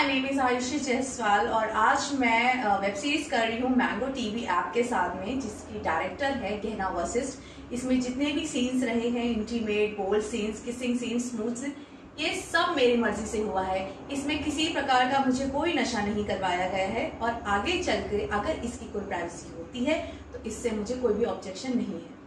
My name is Ayushi Jaiswal और आज मैं वेब सीरीज कर रही हूँ मैंगो टीवी ऐप के साथ में, जिसकी डायरेक्टर है गहना वशिष्ठ। इसमें जितने भी सीन्स रहे हैं, intimate, bold scenes, kissing scenes, smooth scenes, ये सब मेरी मर्जी से हुआ है। इसमें किसी प्रकार का मुझे कोई नशा नहीं करवाया गया है और आगे चल के अगर इसकी कोई प्राइवेसी होती है तो इससे मुझे कोई भी ऑब्जेक्शन नहीं है।